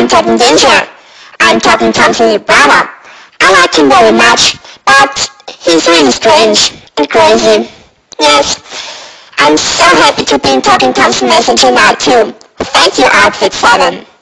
I'm Talking Danger. I'm Talking Thompson Brahma. I like him very much, but he's really strange and crazy. Yes, I'm so happy to be in Talking Thompson Messenger now too. Thank you, Outfit 7.